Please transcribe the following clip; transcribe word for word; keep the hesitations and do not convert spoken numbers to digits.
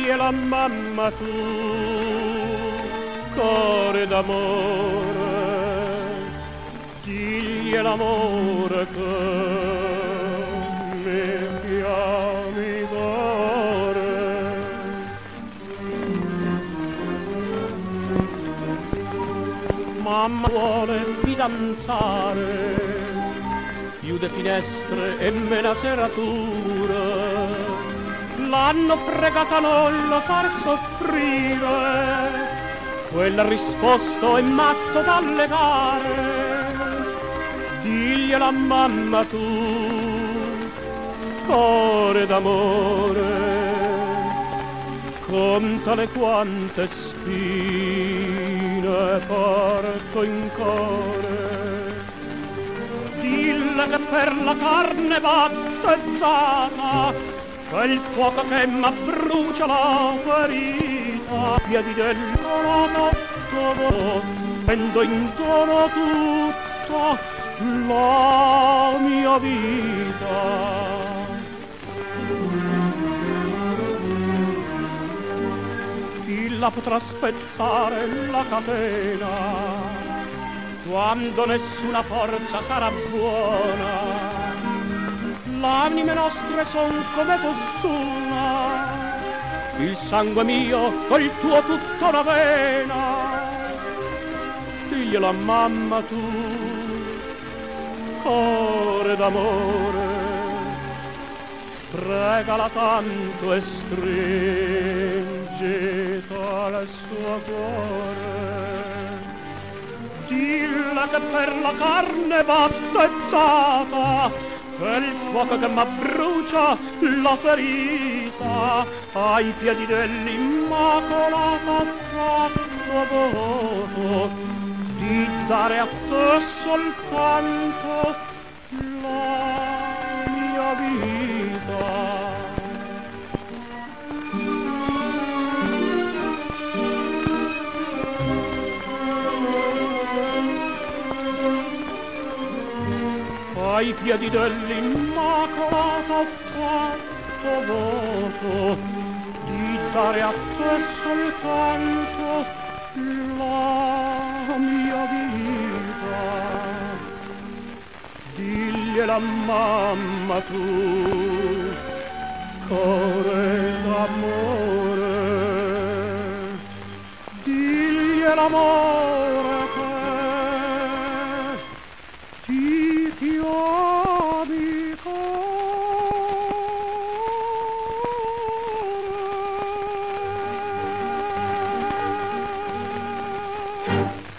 Digliela mamma tu, cuore d'amore, digli l'amore che mi chiami cuore. Mamma vuole fidanzare, chiude finestre e mena serratura, l'hanno pregata a non lo far soffrire, quella ha risposto è matto da legare. Digliela mamma tu, cuore d'amore, contale quante spine porto in cuore. Dille che per la carne battezzata, quel fuoco che m'abbrucia la ferita, piedi del colato, prendo intorno tutta la mia vita. Chi la potrà spezzare la catena, quando nessuna forza sarà buona? L'anime nostre son come foss'una, il sangue mio col tuo tutto una vena. Digliela mamma tu, cuore d'amore, pregala tanto e stringita al suo cuore. Dille che per la carne battezzata, quel fuoco che m'abbrucia la ferita, ai piedi dell'Immacolata fatto voto di dare a te soltanto la mia vita. Ai piedi dell'Immacolata fatto voto di dare a te soltanto la mia vita. Digliela mamma tu, cuore d'amore, digliela amore che ti chiami cuore.